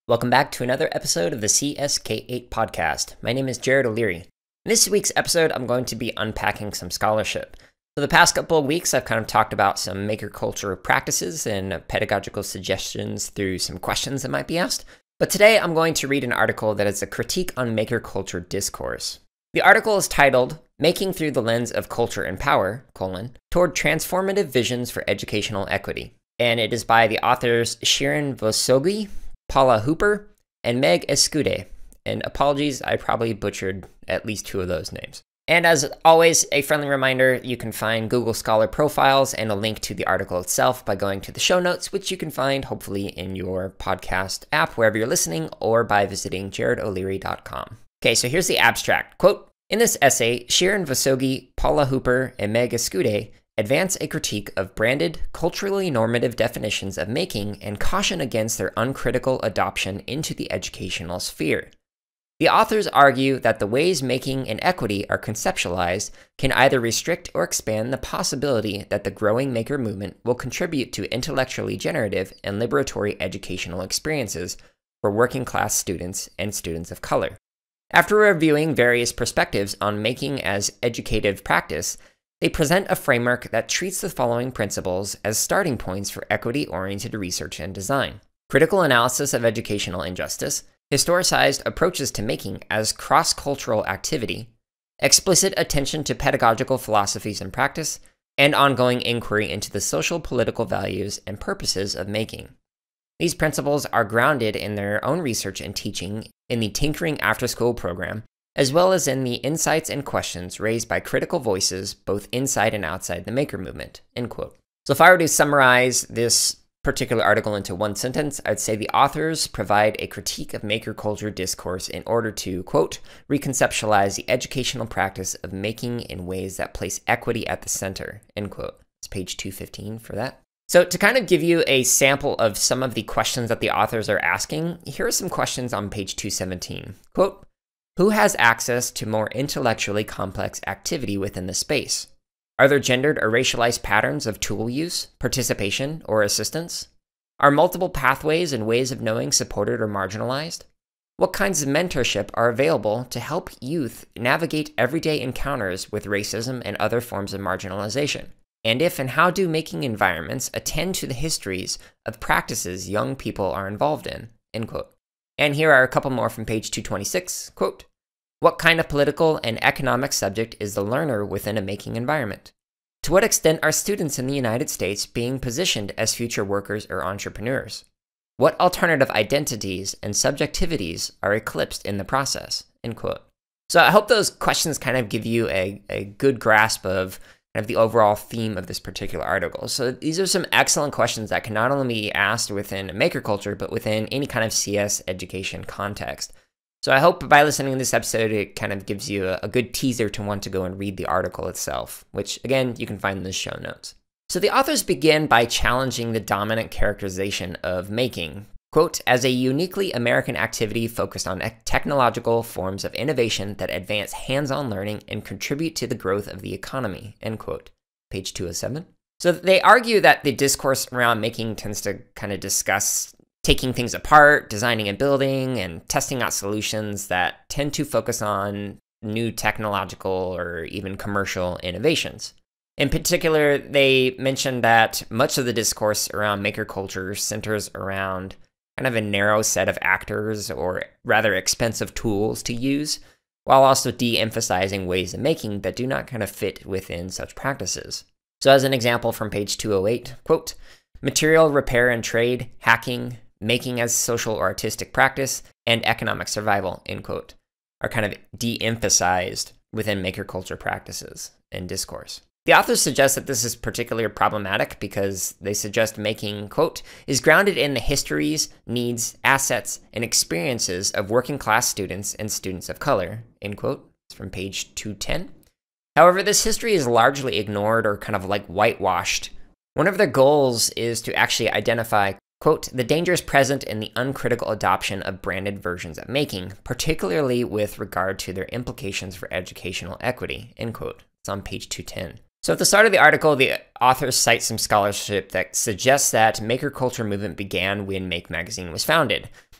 Welcome back to another episode of the CSK8 podcast. My name is Jared O'Leary. In this week's episode, I'm going to be unpacking some scholarship. For the past couple of weeks, I've kind of talked about some maker culture practices and pedagogical suggestions through some questions that might be asked. But today, I'm going to read an article that is a critique on maker culture discourse. The article is titled, Making Through the Lens of Culture and Power, Toward Transformative Visions for Educational Equity. And it is by the authors Shirin Vossoughi, Paula Hooper, and Meg Escudé. And apologies, I probably butchered at least two of those names. And as always, a friendly reminder, you can find Google Scholar profiles and a link to the article itself by going to the show notes, which you can find hopefully in your podcast app, wherever you're listening, or by visiting jaredoleary.com. Okay, so here's the abstract. Quote, in this essay, Shirin Vossoughi, Paula Hooper, and Meg Escudé advance a critique of branded, culturally normative definitions of making and caution against their uncritical adoption into the educational sphere. The authors argue that the ways making and equity are conceptualized can either restrict or expand the possibility that the growing maker movement will contribute to intellectually generative and liberatory educational experiences for working-class students and students of color. After reviewing various perspectives on making as educative practice, they present a framework that treats the following principles as starting points for equity-oriented research and design. Critical analysis of educational injustice, historicized approaches to making as cross-cultural activity, explicit attention to pedagogical philosophies and practice, and ongoing inquiry into the social political values and purposes of making. These principles are grounded in their own research and teaching in the Tinkering Afterschool Program, as well as in the insights and questions raised by critical voices both inside and outside the maker movement, end quote. So if I were to summarize this particular article into one sentence, I'd say the authors provide a critique of maker culture discourse in order to, quote, reconceptualize the educational practice of making in ways that place equity at the center, end quote. It's page 215 for that. So to kind of give you a sample of some of the questions that the authors are asking, here are some questions on page 217. Quote, who has access to more intellectually complex activity within the space? Are there gendered or racialized patterns of tool use, participation, or assistance? Are multiple pathways and ways of knowing supported or marginalized? What kinds of mentorship are available to help youth navigate everyday encounters with racism and other forms of marginalization? And if and how do making environments attend to the histories of practices young people are involved in? End quote. And here are a couple more from page 226. Quote, what kind of political and economic subject is the learner within a making environment? To what extent are students in the United States being positioned as future workers or entrepreneurs? What alternative identities and subjectivities are eclipsed in the process? End quote. So I hope those questions kind of give you a good grasp of kind of the overall theme of this particular article. So these are some excellent questions that can not only be asked within maker culture, but within any kind of CS education context. So I hope by listening to this episode, it kind of gives you a good teaser to want to go and read the article itself, which again, you can find in the show notes. So the authors begin by challenging the dominant characterization of making, quote, as a uniquely American activity focused on technological forms of innovation that advance hands-on learning and contribute to the growth of the economy, end quote. Page 207. So they argue that the discourse around making tends to kind of discuss taking things apart, designing and building, and testing out solutions that tend to focus on new technological or even commercial innovations. In particular, they mentioned that much of the discourse around maker culture centers around kind of a narrow set of actors or rather expensive tools to use, while also de-emphasizing ways of making that do not kind of fit within such practices. So as an example from page 208, quote, material repair and trade, hacking, making as social or artistic practice, and economic survival, end quote, are kind of de-emphasized within maker culture practices and discourse. The authors suggest that this is particularly problematic because they suggest making, quote, is grounded in the histories, needs, assets, and experiences of working class students and students of color, end quote. It's from page 210. However, this history is largely ignored or kind of like whitewashed. One of their goals is to actually identify, quote, the dangers present in the uncritical adoption of branded versions of making, particularly with regard to their implications for educational equity, end quote. It's on page 210. So at the start of the article, the authors cite some scholarship that suggests that maker culture movement began when Make magazine was founded.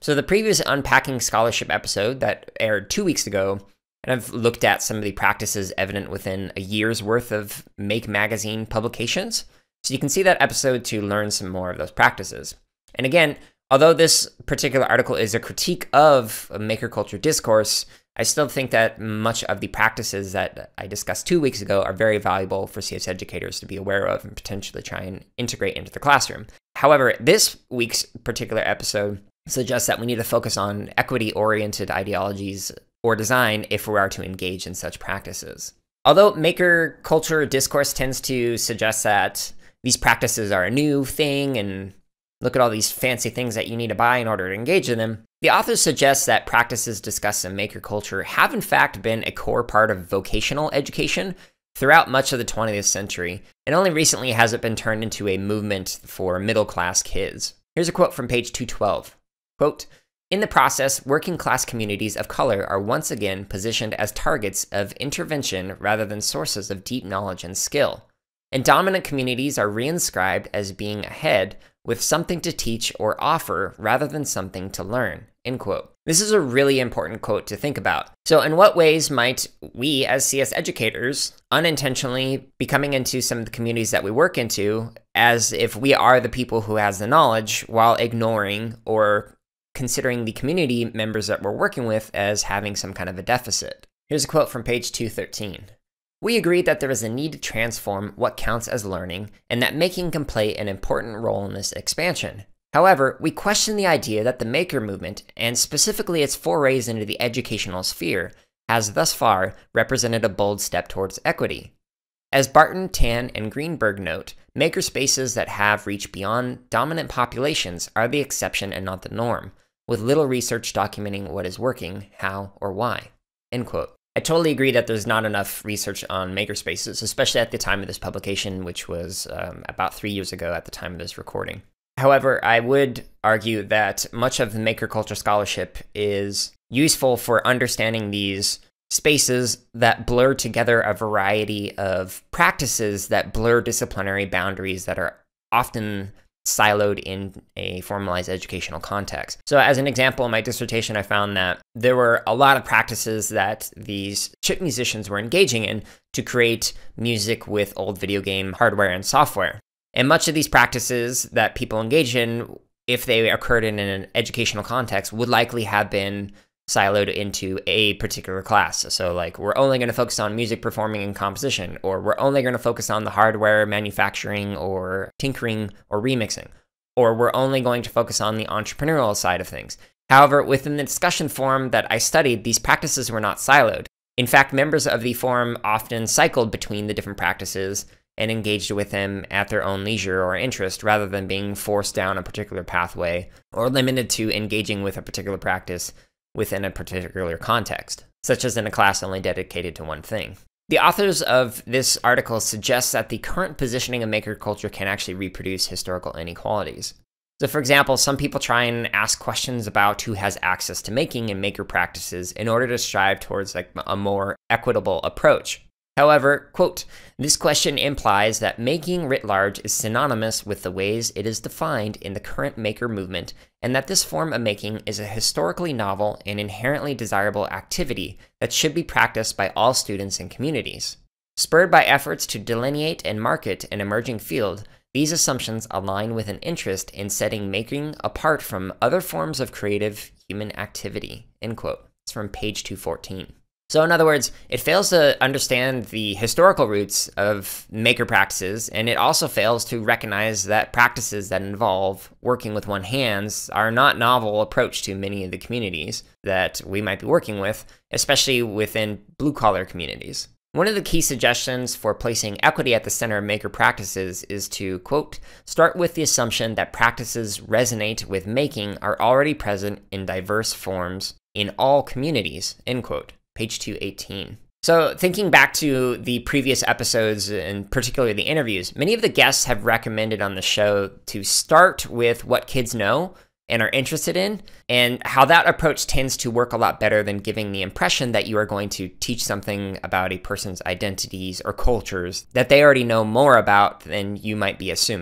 So the previous Unpacking Scholarship episode that aired 2 weeks ago, and I've looked at some of the practices evident within a year's worth of Make magazine publications. So you can see that episode to learn some more of those practices. And again, although this particular article is a critique of maker culture discourse, I still think that much of the practices that I discussed 2 weeks ago are very valuable for CS educators to be aware of and potentially try and integrate into the classroom. However, this week's particular episode suggests that we need to focus on equity-oriented ideologies or design if we are to engage in such practices. Although maker culture discourse tends to suggest that these practices are a new thing and look at all these fancy things that you need to buy in order to engage in them, the authors suggest that practices discussed in maker culture have in fact been a core part of vocational education throughout much of the 20th century, and only recently has it been turned into a movement for middle-class kids. Here's a quote from page 212. Quote, "In the process, working class communities of color are once again positioned as targets of intervention rather than sources of deep knowledge and skill. And dominant communities are reinscribed as being ahead with something to teach or offer rather than something to learn." End quote. This is a really important quote to think about. So in what ways might we as CS educators unintentionally be coming into some of the communities that we work into as if we are the people who has the knowledge while ignoring or considering the community members that we're working with as having some kind of a deficit? Here's a quote from page 213. "We agree that there is a need to transform what counts as learning, and that making can play an important role in this expansion. However, we question the idea that the maker movement, and specifically its forays into the educational sphere, has thus far represented a bold step towards equity. As Barton, Tan, and Greenberg note, maker spaces that have reached beyond dominant populations are the exception and not the norm, with little research documenting what is working, how, or why." End quote. I totally agree that there's not enough research on makerspaces, especially at the time of this publication, which was about 3 years ago at the time of this recording. However, I would argue that much of the maker culture scholarship is useful for understanding these spaces that blur together a variety of practices that blur disciplinary boundaries that are often siloed in a formalized educational context. So as an example, in my dissertation, I found that there were a lot of practices that these chip musicians were engaging in to create music with old video game hardware and software. And much of these practices that people engage in, if they occurred in an educational context, would likely have been siloed into a particular class. So like, we're only going to focus on music performing and composition, or we're only going to focus on the hardware manufacturing or tinkering or remixing, or we're only going to focus on the entrepreneurial side of things. However, within the discussion forum that I studied, these practices were not siloed. In fact, members of the forum often cycled between the different practices and engaged with them at their own leisure or interest, rather than being forced down a particular pathway or limited to engaging with a particular practice within a particular context, such as in a class only dedicated to one thing. The authors of this article suggest that the current positioning of maker culture can actually reproduce historical inequalities. So for example, some people try and ask questions about who has access to making and maker practices in order to strive towards like a more equitable approach. However, quote, "This question implies that making writ large is synonymous with the ways it is defined in the current maker movement, and that this form of making is a historically novel and inherently desirable activity that should be practiced by all students and communities. Spurred by efforts to delineate and market an emerging field, these assumptions align with an interest in setting making apart from other forms of creative human activity." End quote. It's from page 214. So in other words, it fails to understand the historical roots of maker practices, and it also fails to recognize that practices that involve working with one's hands are not novel approach to many of the communities that we might be working with, especially within blue-collar communities. One of the key suggestions for placing equity at the center of maker practices is to, quote, "start with the assumption that practices resonate with making are already present in diverse forms in all communities," end quote. Page 218. So thinking back to the previous episodes, and particularly the interviews, many of the guests have recommended on the show to start with what kids know and are interested in, and how that approach tends to work a lot better than giving the impression that you are going to teach something about a person's identities or cultures that they already know more about than you might be assuming.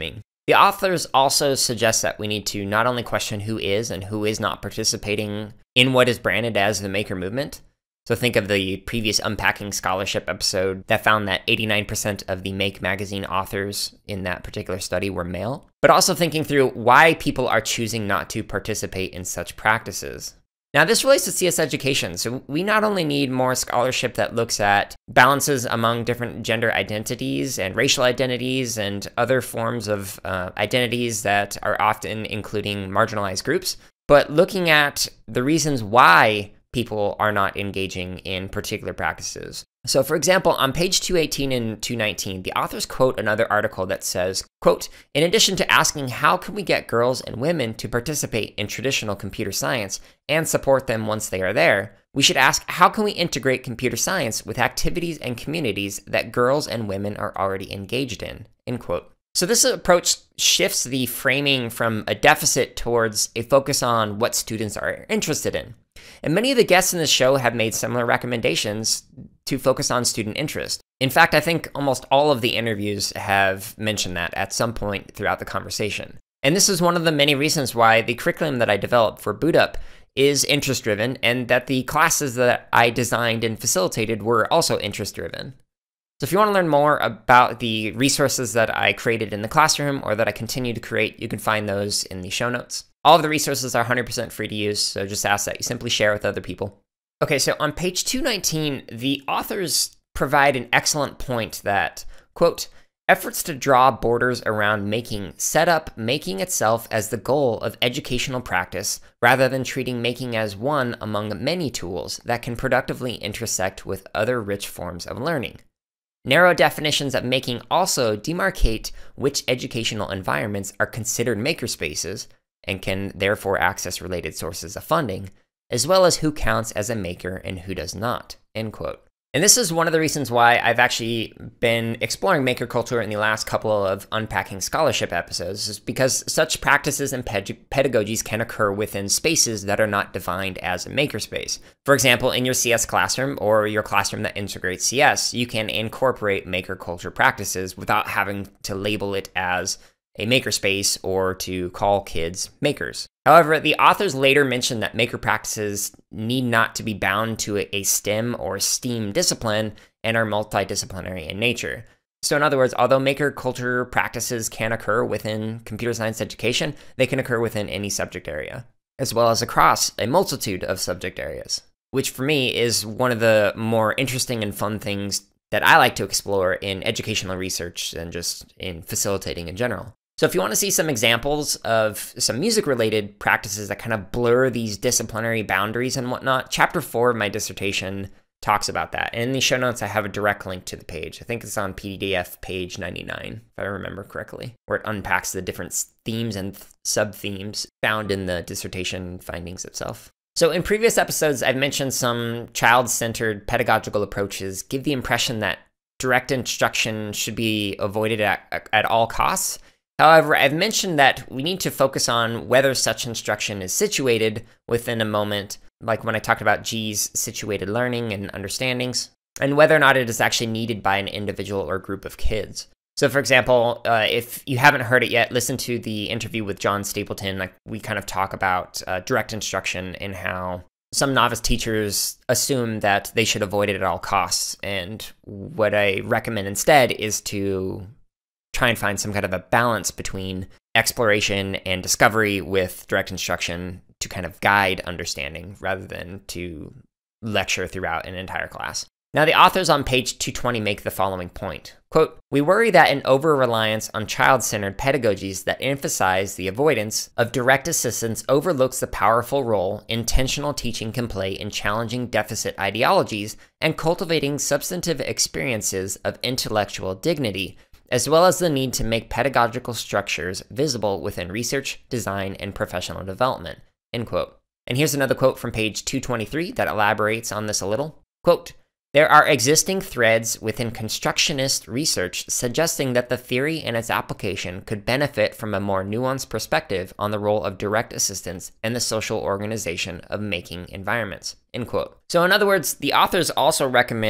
The authors also suggest that we need to not only question who is and who is not participating in what is branded as the maker movement. So think of the previous Unpacking Scholarship episode that found that 89% of the Make magazine authors in that particular study were male. But also thinking through why people are choosing not to participate in such practices. Now, this relates to CS education. So we not only need more scholarship that looks at balances among different gender identities and racial identities and other forms of identities that are often including marginalized groups, but looking at the reasons why people are not engaging in particular practices. So for example, on page 218 and 219, the authors quote another article that says, quote, "In addition to asking how can we get girls and women to participate in traditional computer science and support them once they are there, we should ask how can we integrate computer science with activities and communities that girls and women are already engaged in," end quote. So this approach shifts the framing from a deficit towards a focus on what students are interested in. And many of the guests in this show have made similar recommendations to focus on student interest. In fact, I think almost all of the interviews have mentioned that at some point throughout the conversation. And this is one of the many reasons why the curriculum that I developed for Boot Up is interest-driven, and that the classes that I designed and facilitated were also interest-driven. So if you want to learn more about the resources that I created in the classroom or that I continue to create, you can find those in the show notes. All of the resources are 100% free to use, so just ask that you simply share with other people. Okay, so on page 219, the authors provide an excellent point that, quote, "Efforts to draw borders around making set up making itself as the goal of educational practice rather than treating making as one among many tools that can productively intersect with other rich forms of learning. Narrow definitions of making also demarcate which educational environments are considered makerspaces and can therefore access related sources of funding, as well as who counts as a maker and who does not," end quote. And this is one of the reasons why I've actually been exploring maker culture in the last couple of Unpacking Scholarship episodes, is because such practices and pedagogies can occur within spaces that are not defined as a makerspace. For example, in your CS classroom or your classroom that integrates CS, you can incorporate maker culture practices without having to label it as a makerspace or to call kids makers. However, the authors later mentioned that maker practices need not to be bound to a STEM or STEAM discipline and are multidisciplinary in nature. So in other words, although maker culture practices can occur within computer science education, they can occur within any subject area, as well as across a multitude of subject areas, which for me is one of the more interesting and fun things that I like to explore in educational research and just in facilitating in general. So if you want to see some examples of some music-related practices that kind of blur these disciplinary boundaries and whatnot, chapter 4 of my dissertation talks about that. And in the show notes, I have a direct link to the page. I think it's on PDF page 99, if I remember correctly, where it unpacks the different themes and sub-themes found in the dissertation findings itself. So in previous episodes, I've mentioned some child-centered pedagogical approaches give the impression that direct instruction should be avoided at all costs. However, I've mentioned that we need to focus on whether such instruction is situated within a moment, like when I talked about G's situated learning and understandings, and whether or not it is actually needed by an individual or group of kids. So for example, if you haven't heard it yet, listen to the interview with John Stapleton. Like we kind of talk about direct instruction and how some novice teachers assume that they should avoid it at all costs. And what I recommend instead is to try and find some kind of a balance between exploration and discovery with direct instruction to kind of guide understanding rather than to lecture throughout an entire class. Now, the authors on page 220 make the following point. Quote, "We worry that an over-reliance on child-centered pedagogies that emphasize the avoidance of direct assistance overlooks the powerful role intentional teaching can play in challenging deficit ideologies and cultivating substantive experiences of intellectual dignity, as well as the need to make pedagogical structures visible within research, design, and professional development," end quote. And here's another quote from page 223 that elaborates on this a little. Quote, "There are existing threads within constructionist research suggesting that the theory and its application could benefit from a more nuanced perspective on the role of direct assistance and the social organization of making environments," end quote. So in other words, the authors also recommend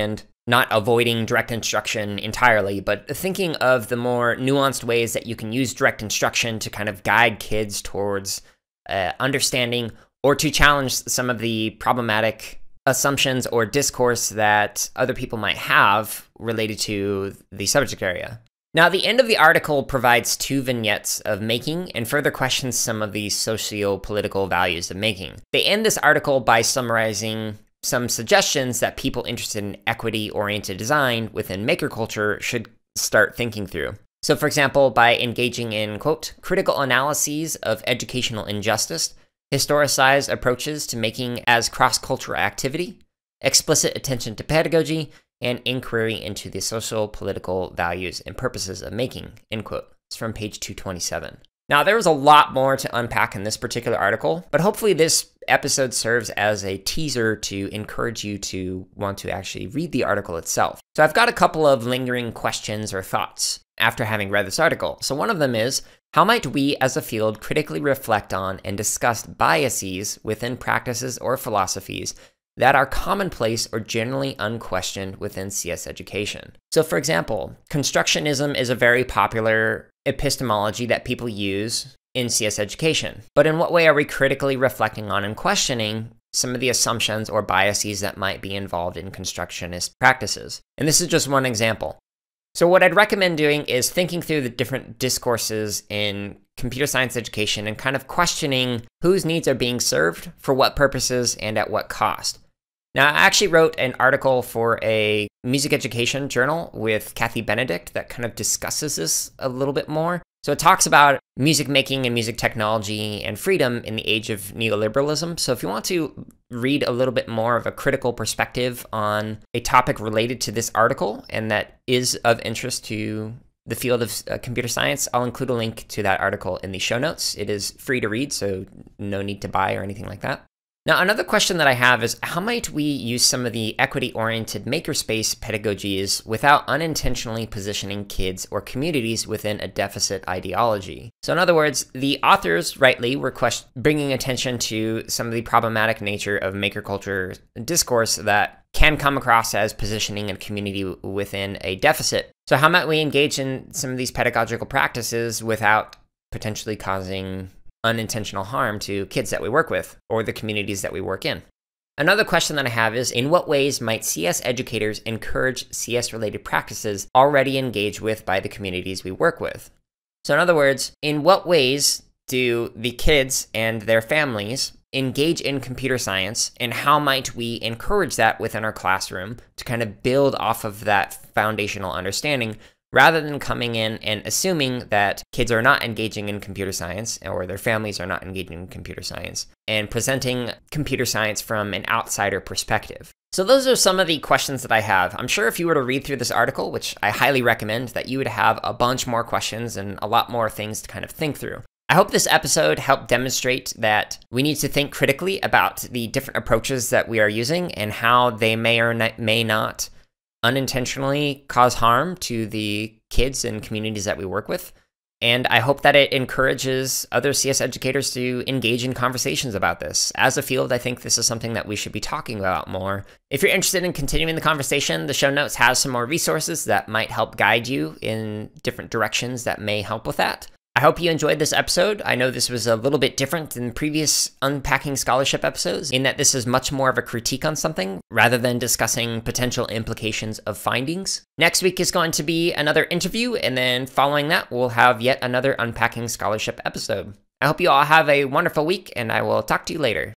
not avoiding direct instruction entirely, but thinking of the more nuanced ways that you can use direct instruction to kind of guide kids towards understanding or to challenge some of the problematic assumptions or discourse that other people might have related to the subject area. Now, the end of the article provides 2 vignettes of making and further questions some of the socio-political values of making. They end this article by summarizing some suggestions that people interested in equity-oriented design within maker culture should start thinking through. So, for example, by engaging in, quote, critical analyses of educational injustice, historicized approaches to making as cross-cultural activity, explicit attention to pedagogy, and inquiry into the social, political values and purposes of making, end quote. It's from page 227. Now, there was a lot more to unpack in this particular article, but hopefully this episode serves as a teaser to encourage you to want to actually read the article itself. So I've got a couple of lingering questions or thoughts after having read this article. So one of them is, how might we as a field critically reflect on and discuss biases within practices or philosophies that are commonplace or generally unquestioned within CS education? So for example, constructionism is a very popular epistemology that people use in CS education. But in what way are we critically reflecting on and questioning some of the assumptions or biases that might be involved in constructionist practices? And this is just one example. So what I'd recommend doing is thinking through the different discourses in computer science education and kind of questioning whose needs are being served, for what purposes, and at what cost. Now, I actually wrote an article for a music education journal with Kathy Benedict that kind of discusses this a little bit more. So it talks about music making and music technology and freedom in the age of neoliberalism. So if you want to read a little bit more of a critical perspective on a topic related to this article and that is of interest to the field of computer science, I'll include a link to that article in the show notes. It is free to read, so no need to buy or anything like that. Now, another question that I have is, how might we use some of the equity-oriented makerspace pedagogies without unintentionally positioning kids or communities within a deficit ideology? So in other words, the authors rightly were bringing attention to some of the problematic nature of maker culture discourse that can come across as positioning a community within a deficit. So how might we engage in some of these pedagogical practices without potentially causing unintentional harm to kids that we work with or the communities that we work in? Another question that I have is, in what ways might CS educators encourage CS-related practices already engaged with by the communities we work with? So in other words, in what ways do the kids and their families engage in computer science, and how might we encourage that within our classroom to kind of build off of that foundational understanding, rather than coming in and assuming that kids are not engaging in computer science or their families are not engaging in computer science and presenting computer science from an outsider perspective. So those are some of the questions that I have. I'm sure if you were to read through this article, which I highly recommend, that you would have a bunch more questions and a lot more things to kind of think through. I hope this episode helped demonstrate that we need to think critically about the different approaches that we are using and how they may or may not unintentionally cause harm to the kids and communities that we work with. And I hope that it encourages other CS educators to engage in conversations about this. As a field, I think this is something that we should be talking about more. If you're interested in continuing the conversation, the show notes has some more resources that might help guide you in different directions that may help with that. I hope you enjoyed this episode. I know this was a little bit different than previous Unpacking Scholarship episodes, in that this is much more of a critique on something, rather than discussing potential implications of findings. Next week is going to be another interview, and then following that, we'll have yet another Unpacking Scholarship episode. I hope you all have a wonderful week, and I will talk to you later.